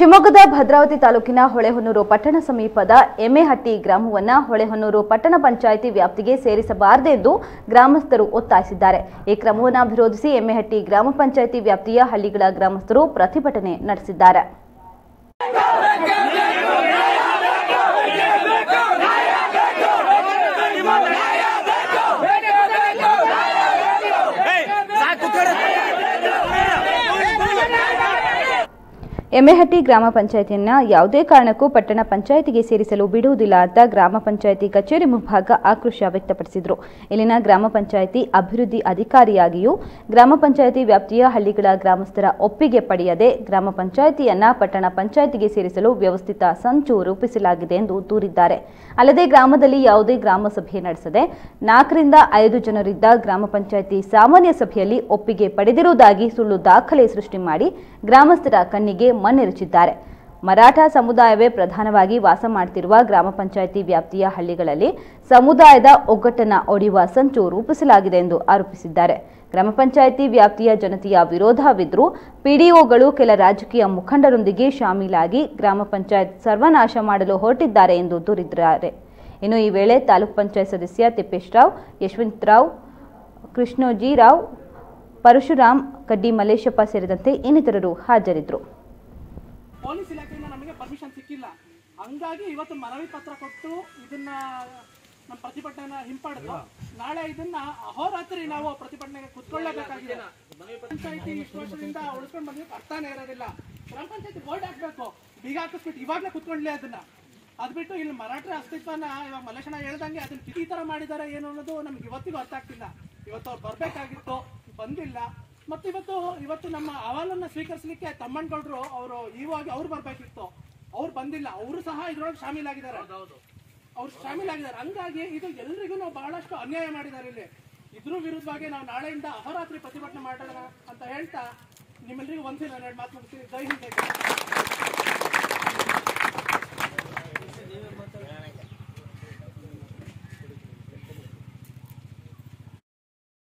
ಶಿವಮೊಗ್ಗದ ಭದ್ರಾವತಿ ತಾಲೂಕಿನ ಹೊಳೆಹೊನ್ನೂರು ಪಟ್ಟಣ ಸಮೀಪದ ಎಮ್ಮೆಹಟ್ಟಿ ಗ್ರಾಮವನ್ನು ಹೊಳೆಹೊನ್ನೂರು ಪಟ್ಟಣ ಪಂಚಾಯಿತಿ ವ್ಯಾಪ್ತಿಗೆ ಸೇರಿಸಬಾರದೆಂದು ಗ್ರಾಮಸ್ಥರು ಒತ್ತಾಯಿಸಿದ್ದಾರೆ. ಈ ಕ್ರಮವನ್ನು ವಿರೋಧಿಸಿ ಎಮ್ಮೆಹಟ್ಟಿ ಗ್ರಾಮ ಪಂಚಾಯಿತಿ ವ್ಯಾಪ್ತಿಯ ಹಳ್ಳಿಗಳ ಗ್ರಾಮಸ್ಥರು ಪ್ರತಿಭಟನೆ ನಡೆಸಿದ್ದಾರೆ. ಎಮ್ಮೆಹಟ್ಟಿ ಗ್ರಾಮ ಪಂಚಾಯಿತಿಯನ್ನ ಯಾವುದೇ ಕಾರಣಕ್ಕೂ ಪಟ್ಟಣ ಪಂಚಾಯಿತಿಗೆ ಸೇರಿಸಲು ಬಿಡುವುದಿಲ್ಲ ಅಂತ ಗ್ರಾಮ ಪಂಚಾಯಿತಿ ಕಚೇರಿ ಮುಂಭಾಗ ಆಕ್ರೋಶ ವ್ಯಕ್ತಪಡಿಸಿದರು. ಇಲ್ಲಿನ ಗ್ರಾಮ ಪಂಚಾಯಿತಿ ಅಭಿವೃದ್ಧಿ ಅಧಿಕಾರಿಯಾಗಿಯೂ ಗ್ರಾಮ ಪಂಚಾಯಿತಿ ವ್ಯಾಪ್ತಿಯ ಹಳ್ಳಿಗಳ ಗ್ರಾಮಸ್ಥರ ಒಪ್ಪಿಗೆ ಪಡೆಯದೆ ಗ್ರಾಮ ಪಂಚಾಯಿತಿಯನ್ನ ಪಟ್ಟಣ ಪಂಚಾಯಿತಿಗೆ ಸೇರಿಸಲು ವ್ಯವಸ್ಥಿತ ಸಂಚು ರೂಪಿಸಲಾಗಿದೆ ಎಂದು ದೂರಿದ್ದಾರೆ. ಅಲ್ಲದೆ ಗ್ರಾಮದಲ್ಲಿ ಯಾವುದೇ ಗ್ರಾಮ ಸಭೆ ನಡೆಸದೆ 4 ರಿಂದ 5 ಜನರಿದ್ದ ಗ್ರಾಮ ಪಂಚಾಯಿತಿ ಸಾಮಾನ್ಯ ಸಭೆಯಲ್ಲಿ ಒಪ್ಪಿಗೆ ಪಡೆದಿರುವುದಾಗಿ ಸುಳ್ಳು ದಾಖಲೆ ಸೃಷ್ಟಿ ಮಾಡಿ ಗ್ರಾಮಸ್ಥರ ಕಣ್ಣಿಗೆ ಮಣ್ಣೆರಚಿದ್ದಾರೆ. ಮರಾಠ ಸಮುದಾಯವೇ ಪ್ರಧಾನವಾಗಿ ವಾಸ ಮಾಡುತ್ತಿರುವ ಗ್ರಾಮ ಪಂಚಾಯಿತಿ ವ್ಯಾಪ್ತಿಯ ಹಳ್ಳಿಗಳಲ್ಲಿ ಸಮುದಾಯದ ಒಗ್ಗಟ್ಟನ್ನು ಒಡೆಯುವ ಸಂಚು ರೂಪಿಸಲಾಗಿದೆ ಎಂದು ಆರೋಪಿಸಿದ್ದಾರೆ. ಗ್ರಾಮ ಪಂಚಾಯಿತಿ ವ್ಯಾಪ್ತಿಯ ಜನತೆಯ ವಿರೋಧವಿದ್ದರೂ ಪಿಡಿಒಗಳು ಕೆಲ ರಾಜಕೀಯ ಮುಖಂಡರೊಂದಿಗೆ ಶಾಮೀಲಾಗಿ ಗ್ರಾಮ ಪಂಚಾಯತ್ ಸರ್ವನಾಶ ಮಾಡಲು ಹೊರಟಿದ್ದಾರೆ ಎಂದು ದೂರಿದ್ದಾರೆ. ಇನ್ನು ಈ ವೇಳೆ ತಾಲೂಕ್ ಪಂಚಾಯತ್ ಸದಸ್ಯ ತಿಪ್ಪೇಶ್ರಾವ್, ಯಶವಂತರಾವ್, ಕೃಷ್ಣೋಜಿರಾವ್, ಪರಶುರಾಮ್, ಕಡ್ಡಿ ಮಲ್ಲೇಶಪ್ಪ ಸೇರಿದಂತೆ ಇನ್ನಿತರರು ಹಾಜರಿದ್ದರು. ಪೊಲೀಸ್ ಇಲಾಖೆಯಿಂದ ನಮಗೆ ಪರ್ಮಿಷನ್ ಸಿಕ್ಕಿಲ್ಲ. ಹಂಗಾಗಿ ಇವತ್ತು ಮನವಿ ಪತ್ರ ಕೊಟ್ಟು ಇದನ್ನ ನಮ್ಮ ಪ್ರತಿಭಟನೆ ಹಿಂಪಡೆದು ನಾಳೆ ಇದನ್ನ ಅಹೋರಾತ್ರಿ ನಾವು ಪ್ರತಿಭಟನೆಗೆ ಕುತ್ಕೊಳ್ಳೇಬೇಕಾಗಿದೆ. ಪಂಚಾಯತಿ ಇಷ್ಟು ವರ್ಷದಿಂದ ಉಳಿಸ್ಕೊಂಡು ಬಂದಿದ್ದು ಅರ್ಥನೇ ಇರೋದಿಲ್ಲ. ಗ್ರಾಮ ಪಂಚಾಯತಿ ಬೋರ್ಡ್ ಹಾಕ್ಬೇಕು, ಬೀಗ ಹಾಕಿಸ್ಬಿಟ್ಟು ಇವಾಗಲೇ ಕುತ್ಕೊಳ್ಳಿ ಅದನ್ನ. ಅದ್ ಬಿಟ್ಟು ಇಲ್ಲಿ ಮರಾಠರ ಅಸ್ತಿತ್ವನ ಇವಾಗ ಮಲ್ಲೇಶಣ್ಣ ಹೇಳ್ದಂಗೆ ಅದನ್ನ ಈ ತರ ಮಾಡಿದಾರೆ ಏನು ಅನ್ನೋದು ನಮ್ಗೆ ಇವತ್ತಿಗೂ ಅರ್ಥ ಆಗ್ತಿಲ್ಲ. ಇವತ್ತು ಅವ್ರು ಬರ್ಬೇಕಾಗಿತ್ತು, ಬಂದಿಲ್ಲ. ಮತ್ತೆ ಇವತ್ತು ನಮ್ಮ ಅಹವಾಲನ್ನ ಸ್ವೀಕರಿಸಲಿಕ್ಕೆ ತಮ್ಮಣ್ಣಗೌಡರು ಅವರು ಇವಾಗ ಅವ್ರು ಬರ್ಬೇಕಿತ್ತು, ಅವ್ರು ಬಂದಿಲ್ಲ. ಅವರು ಸಹ ಇದ್ರೊಳಗೆ ಶಾಮೀಲಾಗಿದ್ದಾರೆ. ಹಂಗಾಗಿ ಇದು ಎಲ್ರಿಗೂ ನಾವು ಬಹಳಷ್ಟು ಅನ್ಯಾಯ ಮಾಡಿದ್ದಾರೆ. ಇಲ್ಲಿ ಇದ್ರ ವಿರುದ್ಧವಾಗಿ ನಾವು ನಾಳೆಯಿಂದ ಅಹೋರಾತ್ರಿ ಪ್ರತಿಭಟನೆ ಮಾಡೋಣ ಅಂತ ಹೇಳ್ತಾ ನಿಮ್ಮೆಲ್ಲರಿಗೂ ಒಂದ್ಸಲ ಮಾತು ಮುಗಿಸ್ತೀನಿ. ಜೈ ಹಿಂದ್.